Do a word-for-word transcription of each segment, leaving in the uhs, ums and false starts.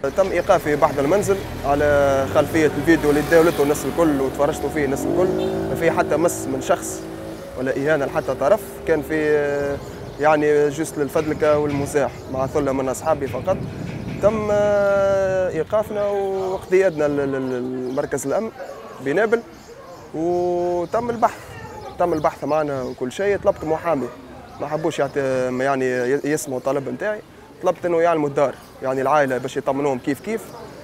تم ايقافي بحث المنزل على خلفيه الفيديو اللي داولته الناس الكل وتفرجتوا فيه الناس الكل، ما في حتى مس من شخص ولا اهانه لحتى طرف، كان في يعني جست للفدلكه والمزاح مع ثله من اصحابي فقط. تم ايقافنا واقتيادنا للمركز الامن بنابل وتم البحث تم البحث معنا وكل شيء. طلبت محامي، ما حبوش يعني يسمعوا الطلب نتاعي، طلبت انه يعلموا الدار يعني العائله باش يطمنوهم كيف كيف.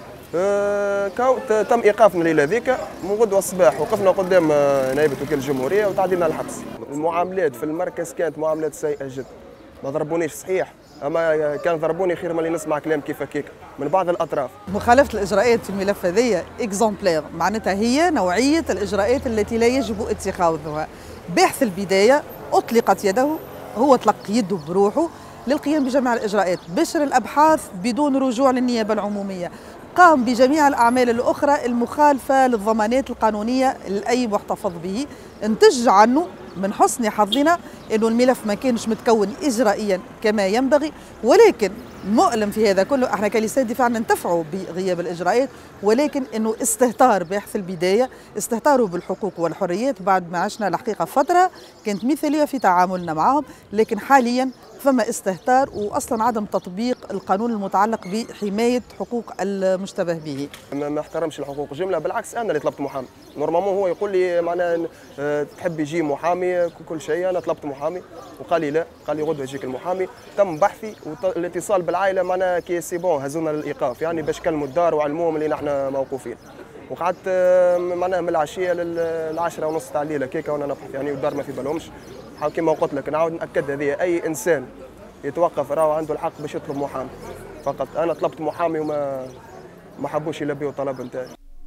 أه تم ايقافنا الليله ذيك من غدوه الصباح، وقفنا قدام نائبه وكيل الجمهوريه وتعدينا الحبس. المعاملات في المركز كانت معاملات سيئه جدا، ما ضربونيش صحيح، اما كان ضربوني خير من اللي نسمع كلام كيف هكاك من بعض الاطراف. مخالفه الاجراءات في الملف هذايا اكزومبلير، معناتها هي نوعيه الاجراءات التي لا يجب اتخاذها. باحث البدايه اطلقت يده، هو طلق يده بروحه للقيام بجميع الإجراءات، بشر الأبحاث بدون رجوع للنيابة العمومية، قام بجميع الأعمال الأخرى المخالفة للضمانات القانونية لأي محتفظ به. انتج عنه من حسن حظنا أنه الملف ما كانش متكون إجرائيا كما ينبغي، ولكن مؤلم في هذا كله احنا كلسان دفاع ننتفعوا بغياب الإجراءات، ولكن أنه استهتار باحث البداية، استهتاروا بالحقوق والحريات بعد ما عشنا الحقيقة فترة كانت مثالية في تعاملنا معهم، لكن حاليا فما استهتار واصلا عدم تطبيق القانون المتعلق بحمايه حقوق المشتبه به. ما احترمش الحقوق جمله، بالعكس انا اللي طلبت محامي. نورمالمون هو يقول لي معناها تحب يجي محامي كل شيء، انا طلبت محامي وقال لي لا، قال لي غدوه يجيك المحامي. تم بحثي والاتصال بالعائله معناها كي سي بون هزونا للايقاف، يعني باش كلموا الدار وعلموهم اللي نحن موقوفين. وقعدت معناها من العشيه للعشرة ونص تاع الليل هكاك وانا نبحث يعني، والدار ما في بالهمش. كما قلت لك نعاود ناكد هذه، اي انسان يتوقف راهو عنده الحق باش يطلب محامي فقط. انا طلبت محامي وما ما حبوش يلبيوا الطلب نتاعي.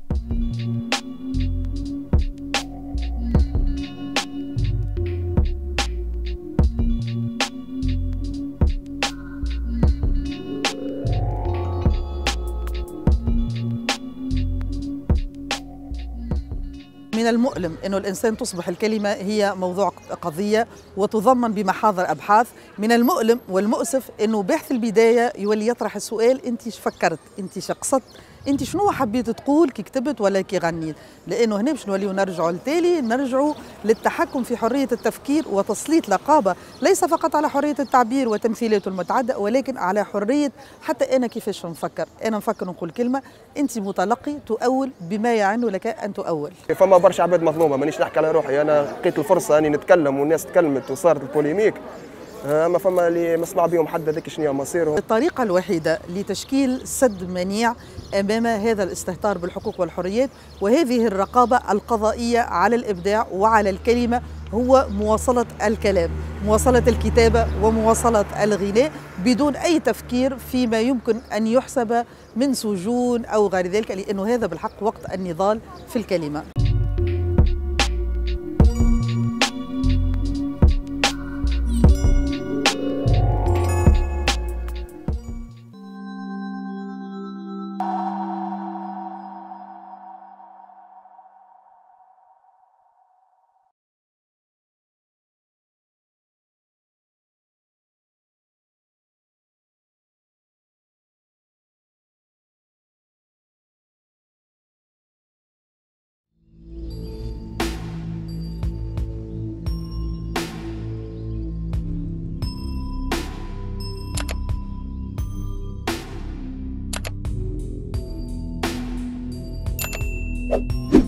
من المؤلم أنه الإنسان تصبح الكلمة هي موضوع قضية وتضمن بمحاضر أبحاث. من المؤلم والمؤسف أنه باحث البداية يولي يطرح السؤال: أنت ايش فكرت؟ أنت ايش قصدت؟ أنت شنو حبيت تقول كي كتبت ولا كي غنيت؟ لأنه هنا باش نوليو نرجعوا لتالي نرجعوا للتحكم في حرية التفكير وتسليط لقابة ليس فقط على حرية التعبير وتمثيلاته المتعددة، ولكن على حرية حتى أنا كيفاش نفكر. أنا نفكر نقول كلمة، أنت متلقي تؤول بما يعن لك أن تؤول. فما برشا عباد مظلومة، مانيش نحكي على روحي، أنا لقيت الفرصة أني نتكلم والناس تكلمت وصارت البوليميك، اما فما اللي مسمع بهم حد هذاك شنو مصيرهم. الطريقه الوحيده لتشكيل سد منيع امام هذا الاستهتار بالحقوق والحريات وهذه الرقابه القضائيه على الابداع وعلى الكلمه هو مواصله الكلام، مواصله الكتابه ومواصله الغناء بدون اي تفكير فيما يمكن ان يحسب من سجون او غير ذلك، لانه هذا بالحق وقت النضال في الكلمه. you